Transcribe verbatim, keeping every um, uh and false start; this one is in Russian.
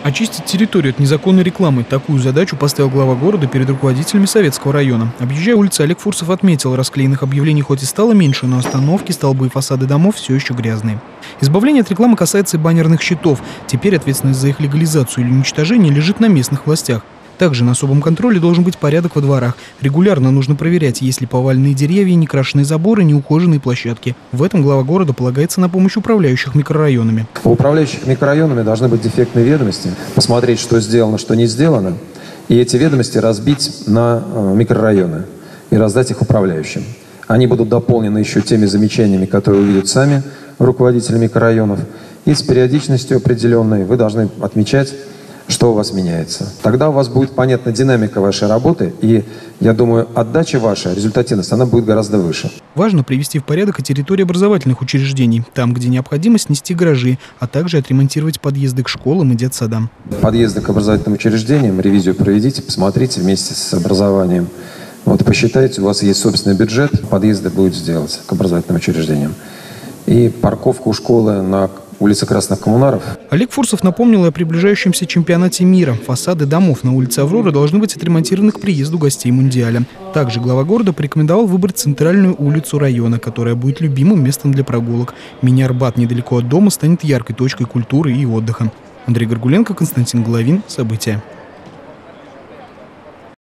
Очистить территорию от незаконной рекламы. Такую задачу поставил глава города перед руководителями Советского района. Объезжая улицы, Олег Фурсов отметил, расклеенных объявлений хоть и стало меньше, но остановки, столбы и фасады домов все еще грязные. Избавление от рекламы касается и баннерных щитов. Теперь ответственность за их легализацию или уничтожение лежит на местных властях. Также на особом контроле должен быть порядок во дворах. Регулярно нужно проверять, есть ли поваленные деревья, некрашенные заборы, неухоженные площадки. В этом глава города полагается на помощь управляющих микрорайонами. У управляющих микрорайонами должны быть дефектные ведомости, посмотреть, что сделано, что не сделано, и эти ведомости разбить на микрорайоны и раздать их управляющим. Они будут дополнены еще теми замечаниями, которые увидят сами руководители микрорайонов. И с периодичностью определенной вы должны отмечать, что у вас меняется. Тогда у вас будет понятна динамика вашей работы, и, я думаю, отдача ваша, результативность, она будет гораздо выше. Важно привести в порядок и территорию образовательных учреждений, там, где необходимо снести гаражи, а также отремонтировать подъезды к школам и детсадам. Подъезды к образовательным учреждениям, ревизию проведите, посмотрите вместе с образованием. Вот посчитайте, у вас есть собственный бюджет, подъезды будет сделать к образовательным учреждениям. И парковку школы на улице Красных Коммунаров. Олег Фурсов напомнил и о приближающемся чемпионате мира. Фасады домов на улице Авроры должны быть отремонтированы к приезду гостей Мундиаля. Также глава города порекомендовал выбрать центральную улицу района, которая будет любимым местом для прогулок. Мини-Арбат недалеко от дома станет яркой точкой культуры и отдыха. Андрей Горгуленко, Константин Головин. События.